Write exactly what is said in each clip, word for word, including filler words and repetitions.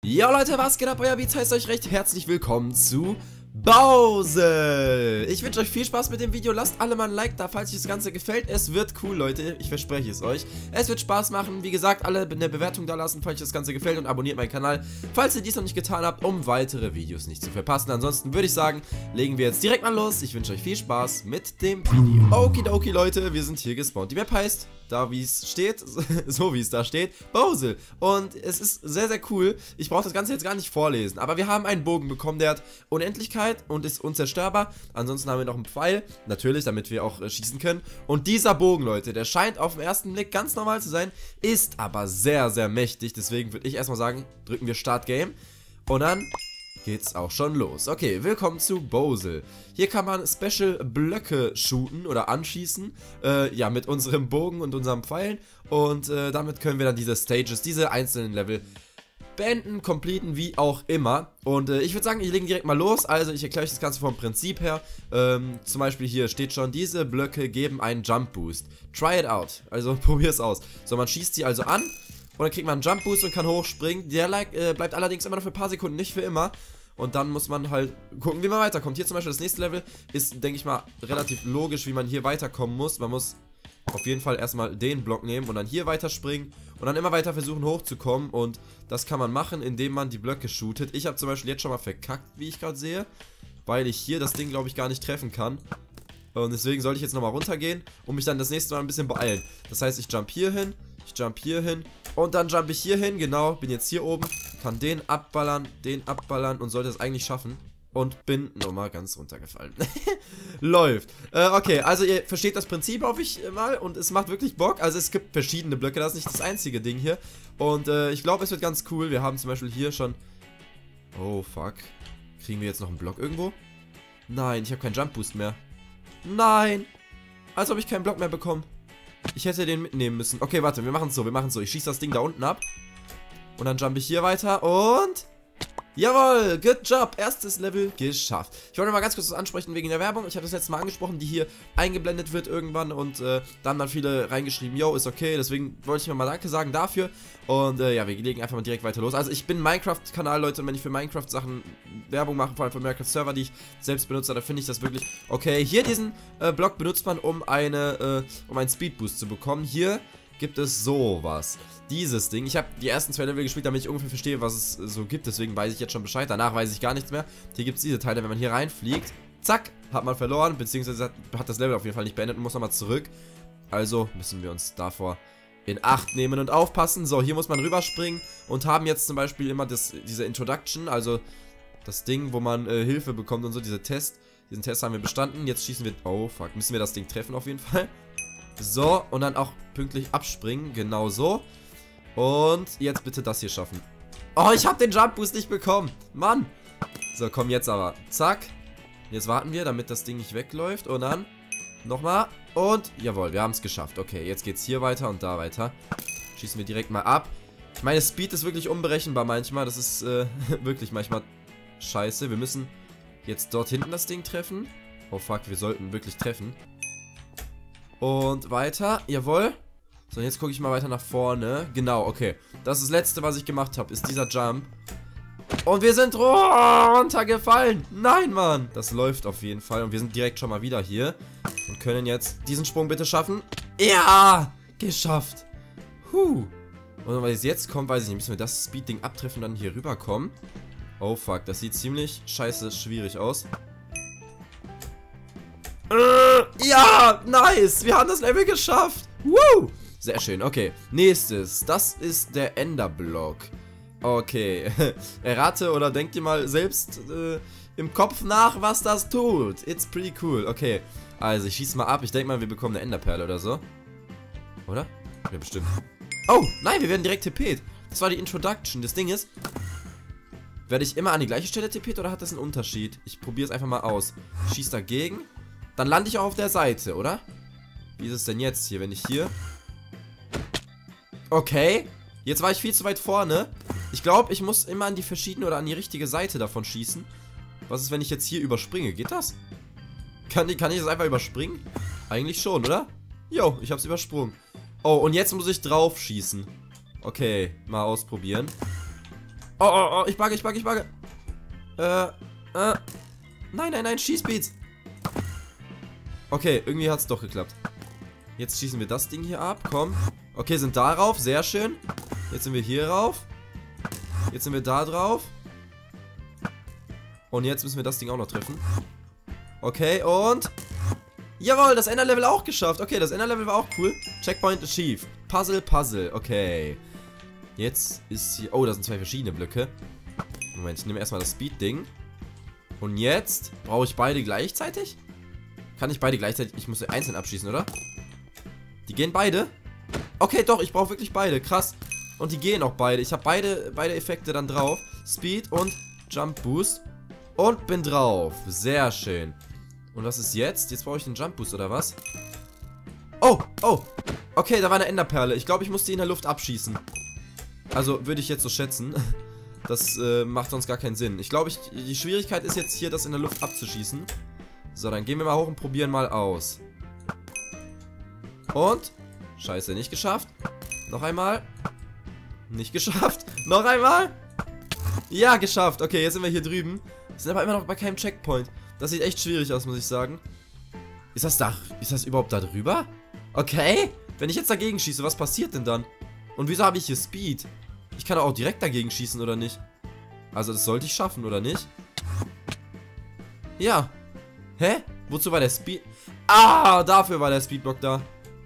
Ja Leute, was geht ab? Euer Beats heißt euch recht herzlich willkommen zu Bowser. Ich wünsche euch viel Spaß mit dem Video. Lasst alle mal ein Like da, falls euch das Ganze gefällt. Es wird cool, Leute. Ich verspreche es euch. Es wird Spaß machen. Wie gesagt, alle eine Bewertung da lassen, falls euch das Ganze gefällt. Und abonniert meinen Kanal, falls ihr dies noch nicht getan habt, um weitere Videos nicht zu verpassen. Ansonsten würde ich sagen, legen wir jetzt direkt mal los. Ich wünsche euch viel Spaß mit dem Video. Okidoki, Leute. Wir sind hier gespawnt. Die Map heißt, da wie es steht, so wie es da steht, Bowser. Und es ist sehr, sehr cool. Ich brauche das Ganze jetzt gar nicht vorlesen. Aber wir haben einen Bogen bekommen, der hat Unendlichkeit und ist unzerstörbar. Ansonsten haben wir noch einen Pfeil, natürlich, damit wir auch äh, schießen können. Und dieser Bogen, Leute, der scheint auf den ersten Blick ganz normal zu sein, ist aber sehr, sehr mächtig. Deswegen würde ich erstmal sagen, drücken wir Start Game. Und dann geht's auch schon los. Okay, willkommen zu Bowser. Hier kann man Special Blöcke shooten oder anschießen. Äh, ja, mit unserem Bogen und unserem Pfeilen. Und äh, damit können wir dann diese Stages, diese einzelnen Level beenden, completen, wie auch immer. Und äh, ich würde sagen, ich lege direkt mal los. Also ich erkläre euch das Ganze vom Prinzip her. Ähm, zum Beispiel hier steht schon, diese Blöcke geben einen Jump Boost. Try it out. Also probier es aus. So, man schießt sie also an. Und dann kriegt man einen Jump Boost und kann hochspringen. Der äh, bleibt allerdings immer noch für ein paar Sekunden, nicht für immer. Und dann muss man halt gucken, wie man weiterkommt. Hier zum Beispiel das nächste Level ist, denke ich mal, relativ logisch, wie man hier weiterkommen muss. Man muss auf jeden Fall erstmal den Block nehmen und dann hier weiterspringen und dann immer weiter versuchen hochzukommen. Und das kann man machen, indem man die Blöcke shootet. Ich habe zum Beispiel jetzt schon mal verkackt, wie ich gerade sehe, weil ich hier das Ding, glaube ich, gar nicht treffen kann. Und deswegen sollte ich jetzt nochmal runtergehen und mich dann das nächste Mal ein bisschen beeilen. Das heißt, ich jump hier hin, ich jump hier hin und dann jump ich hier hin. Genau, bin jetzt hier oben, kann den abballern, den abballern und sollte es eigentlich schaffen. Und bin nochmal ganz runtergefallen. Läuft. Äh, okay, also ihr versteht das Prinzip, hoffe ich mal. Und es macht wirklich Bock. Also es gibt verschiedene Blöcke, das ist nicht das einzige Ding hier. Und äh, ich glaube, es wird ganz cool. Wir haben zum Beispiel hier schon... Oh, fuck. Kriegen wir jetzt noch einen Block irgendwo? Nein, ich habe keinen Jump Boost mehr. Nein! Als ob ich keinen Block mehr bekomme. Ich hätte den mitnehmen müssen. Okay, warte, wir machen es so, wir machen es so. Ich schieße das Ding da unten ab. Und dann jump ich hier weiter und... Jawohl, good job, erstes Level geschafft. Ich wollte mal ganz kurz was ansprechen wegen der Werbung. Ich habe das letzte Mal angesprochen, die hier eingeblendet wird irgendwann. Und äh, da haben dann viele reingeschrieben, yo, ist okay. Deswegen wollte ich mir mal Danke sagen dafür. Und äh, ja, wir legen einfach mal direkt weiter los. Also ich bin Minecraft-Kanal, Leute. Und wenn ich für Minecraft-Sachen Werbung mache, vor allem für Minecraft-Server, die ich selbst benutze, da finde ich das wirklich okay. Hier diesen äh, Block benutzt man, um, eine, äh, um einen Speedboost zu bekommen. Hier gibt es sowas. Dieses Ding. Ich habe die ersten zwei Level gespielt, damit ich ungefähr verstehe, was es so gibt. Deswegen weiß ich jetzt schon Bescheid. Danach weiß ich gar nichts mehr. Hier gibt es diese Teile, wenn man hier reinfliegt. Zack, hat man verloren. Beziehungsweise hat, hat das Level auf jeden Fall nicht beendet und muss nochmal zurück. Also müssen wir uns davor in Acht nehmen und aufpassen. So, hier muss man rüberspringen und haben jetzt zum Beispiel immer das, diese Introduction. Also das Ding, wo man äh, Hilfe bekommt und so. Diese Test. Diesen Test haben wir bestanden. Jetzt schießen wir... Oh, fuck. Müssen wir das Ding treffen auf jeden Fall. So, und dann auch pünktlich abspringen. Genau so. Und jetzt bitte das hier schaffen. Oh, ich habe den Jump Boost nicht bekommen. Mann. So, komm jetzt aber. Zack. Jetzt warten wir, damit das Ding nicht wegläuft. Und dann nochmal. Und jawohl, wir haben es geschafft. Okay, jetzt geht's hier weiter und da weiter. Schießen wir direkt mal ab. Meine Speed ist wirklich unberechenbar manchmal. Das ist äh, wirklich manchmal scheiße. Wir müssen jetzt dort hinten das Ding treffen. Oh fuck, wir sollten wirklich treffen. Und weiter. Jawohl. So, jetzt gucke ich mal weiter nach vorne. Genau, okay. Das ist das letzte, was ich gemacht habe, ist dieser Jump. Und wir sind runtergefallen. Nein, Mann. Das läuft auf jeden Fall. Und wir sind direkt schon mal wieder hier. Und können jetzt diesen Sprung bitte schaffen. Ja, geschafft. Huh. Und weil es jetzt kommt, weiß ich nicht. Müssen wir das Speed-Ding abtreffen und dann hier rüberkommen. Oh, fuck. Das sieht ziemlich scheiße schwierig aus. Äh, ja, nice. Wir haben das Level geschafft. Woo. Sehr schön, okay. Nächstes, das ist der Enderblock. Okay, errate oder denkt ihr mal selbst äh, im Kopf nach, was das tut. It's pretty cool, okay. Also, ich schieße mal ab. Ich denke mal, wir bekommen eine Enderperle oder so. Oder? Ja, bestimmt. Oh, nein, wir werden direkt TP't. Das war die Introduction. Das Ding ist, werde ich immer an die gleiche Stelle TP't oder hat das einen Unterschied? Ich probiere es einfach mal aus. Ich schieße dagegen. Dann lande ich auch auf der Seite, oder? Wie ist es denn jetzt hier, wenn ich hier... Okay, jetzt war ich viel zu weit vorne. Ich glaube, ich muss immer an die verschiedene oder an die richtige Seite davon schießen. Was ist, wenn ich jetzt hier überspringe? Geht das? Kann, kann ich das einfach überspringen? Eigentlich schon, oder? Jo, ich habe es übersprungen. Oh, und jetzt muss ich drauf schießen. Okay, mal ausprobieren. Oh, oh, oh, ich bugge, ich bugge, ich bugge. Äh, äh. Nein, nein, nein, Schießbeats. Okay, irgendwie hat es doch geklappt. Jetzt schießen wir das Ding hier ab, komm. Okay, sind da drauf, sehr schön. Jetzt sind wir hier rauf. Jetzt sind wir da drauf. Und jetzt müssen wir das Ding auch noch treffen. Okay, und... Jawohl, das Enderlevel auch geschafft. Okay, das Enderlevel war auch cool. Checkpoint achieved. Puzzle, Puzzle. Okay. Jetzt ist hier... Oh, da sind zwei verschiedene Blöcke. Moment, ich nehme erstmal das Speed-Ding. Und jetzt brauche ich beide gleichzeitig? Kann ich beide gleichzeitig... Ich muss einzeln abschießen, oder? Die gehen beide? Okay, doch, ich brauche wirklich beide. Krass. Und die gehen auch beide. Ich habe beide, beide Effekte dann drauf. Speed und Jump Boost. Und bin drauf. Sehr schön. Und was ist jetzt? Jetzt brauche ich den Jump Boost, oder was? Oh, oh. Okay, da war eine Enderperle. Ich glaube, ich muss die in der Luft abschießen. Also, würde ich jetzt so schätzen. Das äh, macht sonst gar keinen Sinn. Ich glaube, ich, die Schwierigkeit ist jetzt hier, das in der Luft abzuschießen. So, dann gehen wir mal hoch und probieren mal aus. Und? Scheiße, nicht geschafft. Noch einmal. Nicht geschafft. Noch einmal. Ja, geschafft. Okay, jetzt sind wir hier drüben. Wir sind aber immer noch bei keinem Checkpoint. Das sieht echt schwierig aus, muss ich sagen. Ist das da? Ist das überhaupt da drüber? Okay. Wenn ich jetzt dagegen schieße, was passiert denn dann? Und wieso habe ich hier Speed? Ich kann auch direkt dagegen schießen, oder nicht? Also das sollte ich schaffen, oder nicht? Ja. Hä? Wozu war der Speed... Ah, dafür war der Speedblock da.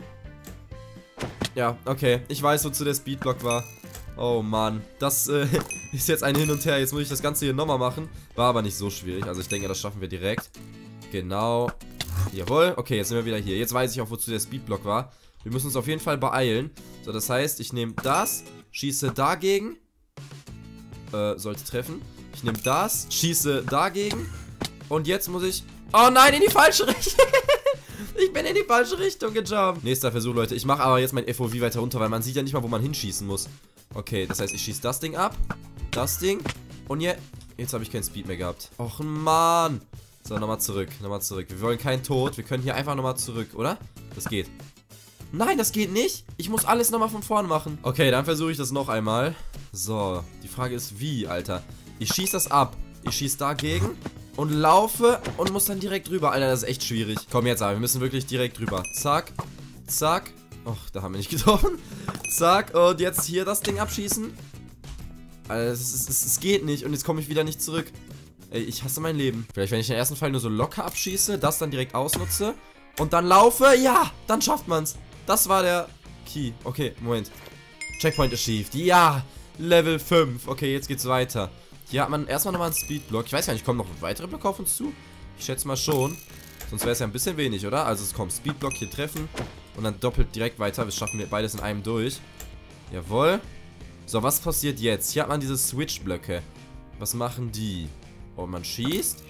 Ja, okay. Ich weiß, wozu der Speedblock war. Oh Mann, das äh, ist jetzt ein Hin und Her. Jetzt muss ich das Ganze hier nochmal machen. War aber nicht so schwierig. Also ich denke, das schaffen wir direkt. Genau. Jawohl. Okay, jetzt sind wir wieder hier. Jetzt weiß ich auch, wozu der Speedblock war. Wir müssen uns auf jeden Fall beeilen. So, das heißt, ich nehme das, schieße dagegen. Äh, sollte treffen. Ich nehme das, schieße dagegen. Und jetzt muss ich... Oh nein, in die falsche Richtung. Ich bin in die falsche Richtung gejumpt. Nächster Versuch, Leute. Ich mache aber jetzt mein F O V weiter runter, weil man sieht ja nicht mal, wo man hinschießen muss. Okay, das heißt, ich schieße das Ding ab. Das Ding. Und je jetzt habe ich keinen Speed mehr gehabt. Och, Mann. So, nochmal zurück. Nochmal zurück. Wir wollen keinen Tod. Wir können hier einfach nochmal zurück, oder? Das geht. Nein, das geht nicht. Ich muss alles nochmal von vorn machen. Okay, dann versuche ich das noch einmal. So, die Frage ist, wie, Alter? Ich schieße das ab. Ich schieße dagegen. Und laufe und muss dann direkt rüber. Alter, das ist echt schwierig. Komm jetzt, aber wir müssen wirklich direkt rüber. Zack. Zack. Och, da haben wir nicht getroffen. Zack. Und jetzt hier das Ding abschießen. Alter, es, es, es, es geht nicht. Und jetzt komme ich wieder nicht zurück. Ey, ich hasse mein Leben. Vielleicht, wenn ich den ersten Fall nur so locker abschieße, das dann direkt ausnutze und dann laufe. Ja, dann schafft man's. Das war der Key. Okay, Moment. Checkpoint achieved. Ja, Level fünf. Okay, jetzt geht's weiter. Hier hat man erstmal nochmal einen Speedblock. Ich weiß gar nicht, kommen noch weitere Blöcke auf uns zu? Ich schätze mal schon. Sonst wäre es ja ein bisschen wenig, oder? Also es kommt Speedblock hier treffen und dann doppelt direkt weiter. Das schaffen wir beides in einem durch. Jawohl. So, was passiert jetzt? Hier hat man diese Switch-Blöcke. Was machen die? Oh, man schießt.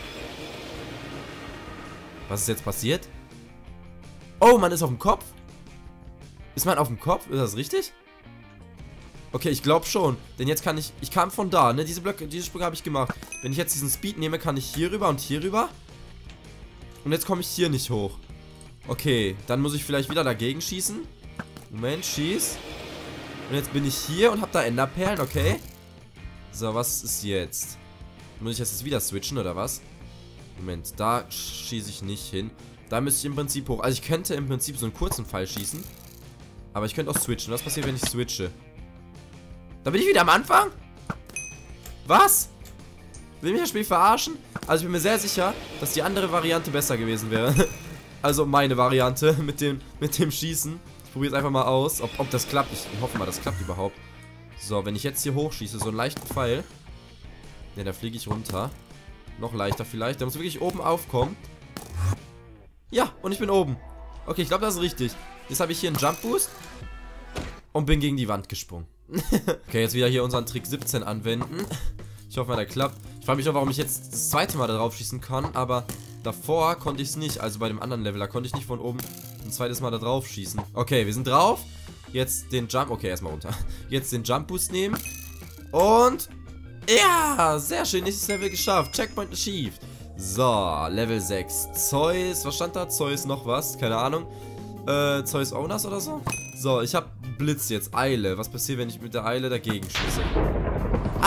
Was ist jetzt passiert? Oh, man ist auf dem Kopf. Ist man auf dem Kopf? Ist das richtig? Okay, ich glaube schon. Denn jetzt kann ich... Ich kam von da, ne? Diese Blöcke, diese Sprünge habe ich gemacht. Wenn ich jetzt diesen Speed nehme, kann ich hier rüber und hier rüber. Und jetzt komme ich hier nicht hoch. Okay, dann muss ich vielleicht wieder dagegen schießen. Moment, schieß. Und jetzt bin ich hier und habe da Enderperlen, okay. So, was ist jetzt? Muss ich jetzt wieder switchen, oder was? Moment, da schieße ich nicht hin. Da müsste ich im Prinzip hoch. Also ich könnte im Prinzip so einen kurzen Pfeil schießen. Aber ich könnte auch switchen. Was passiert, wenn ich switche? Da bin ich wieder am Anfang? Was? Will mich das Spiel verarschen? Also ich bin mir sehr sicher, dass die andere Variante besser gewesen wäre. Also meine Variante mit dem, mit dem Schießen. Ich probiere es einfach mal aus, ob, ob das klappt. Ich hoffe mal, das klappt überhaupt. So, wenn ich jetzt hier hochschieße, so einen leichten Pfeil. Ne, da fliege ich runter. Noch leichter vielleicht. Der muss wirklich oben aufkommen. Ja, und ich bin oben. Okay, ich glaube, das ist richtig. Jetzt habe ich hier einen Jump Boost. Und bin gegen die Wand gesprungen. Okay, jetzt wieder hier unseren Trick siebzehn anwenden. Ich hoffe mal, der klappt. Ich frage mich noch, warum ich jetzt das zweite Mal da drauf schießen kann. Aber davor konnte ich es nicht. Also bei dem anderen Level, da konnte ich nicht von oben ein zweites Mal da drauf schießen. Okay, wir sind drauf. Jetzt den Jump... Okay, erstmal runter. Jetzt den Jump Boost nehmen. Und... Ja, sehr schön. Nächstes Level geschafft. Checkpoint achieved. So, Level sechs. Zeus, was stand da? Zeus noch was? Keine Ahnung. Äh, Zeus Owners oder so? So, ich habe Blitz jetzt. Eile. Was passiert, wenn ich mit der Eile dagegen schieße? Ach,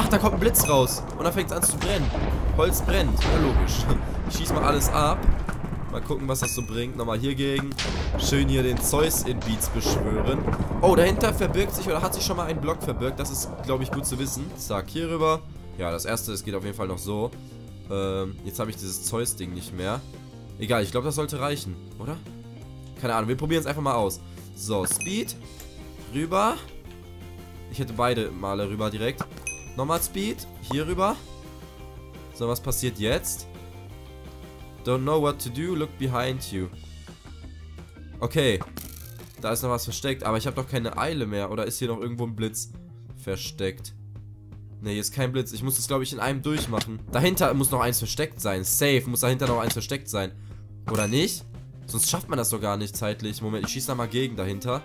Ach, da kommt ein Blitz raus. Und dann fängt es an zu brennen. Holz brennt. Ja, logisch. Ich schieße mal alles ab. Mal gucken, was das so bringt. Nochmal hier gegen. Schön hier den Zeus in Beats beschwören. Oh, dahinter verbirgt sich oder hat sich schon mal ein Block verbirgt. Das ist, glaube ich, gut zu wissen. Zack, hier rüber. Ja, das erste, das geht auf jeden Fall noch so. Ähm, jetzt habe ich dieses Zeus-Ding nicht mehr. Egal, ich glaube, das sollte reichen, oder? Keine Ahnung, wir probieren es einfach mal aus. So, Speed. Rüber. Ich hätte beide Male rüber direkt. Nochmal Speed. Hier rüber. So, was passiert jetzt? Don't know what to do, look behind you. Okay. Da ist noch was versteckt, aber ich habe doch keine Eile mehr. Oder ist hier noch irgendwo ein Blitz versteckt? Ne, hier ist kein Blitz. Ich muss das, glaube ich, in einem durchmachen. Dahinter muss noch eins versteckt sein. Safe muss dahinter noch eins versteckt sein. Oder nicht? Sonst schafft man das doch gar nicht zeitlich. Moment, ich schieße da mal gegen dahinter.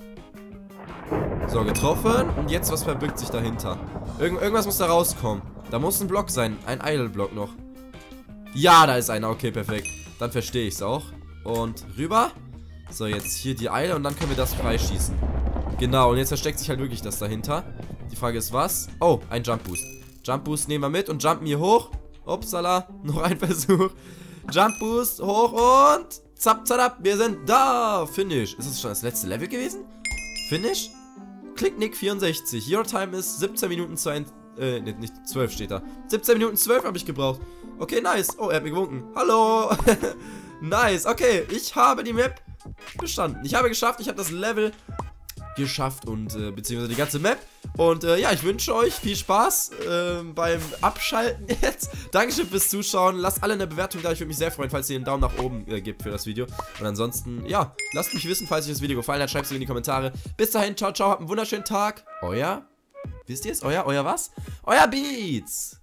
So, getroffen. Und jetzt, was verbirgt sich dahinter? Irgend irgendwas muss da rauskommen. Da muss ein Block sein. Ein Idle-Block noch. Ja, da ist einer. Okay, perfekt. Dann verstehe ich es auch. Und rüber. So, jetzt hier die Eile und dann können wir das freischießen. Genau, und jetzt versteckt sich halt wirklich das dahinter. Die Frage ist, was? Oh, ein Jump Boost. Jump Boost nehmen wir mit und jumpen hier hoch. Upsala, noch ein Versuch. Jump Boost, hoch und zap, zap, wir sind da. Finish. Ist das schon das letzte Level gewesen? Finish? Klicknick vierundsechzig. Your time ist siebzehn Minuten zu ein... Äh, nicht, nicht zwölf steht da. siebzehn Minuten zwölf habe ich gebraucht. Okay, nice. Oh, er hat mir gewunken. Hallo. Nice. Okay, ich habe die Map bestanden. Ich habe geschafft, ich habe das Level geschafft und äh, beziehungsweise die ganze Map. Und äh, ja, ich wünsche euch viel Spaß äh, beim Abschalten jetzt. Dankeschön fürs Zuschauen. Lasst alle eine Bewertung da. Ich würde mich sehr freuen, falls ihr einen Daumen nach oben äh, gebt für das Video. Und ansonsten, ja, lasst mich wissen, falls euch das Video gefallen hat. Schreibt es in die Kommentare. Bis dahin, ciao, ciao. Habt einen wunderschönen Tag. Euer, wisst ihr es? Euer, euer was? Euer Beats.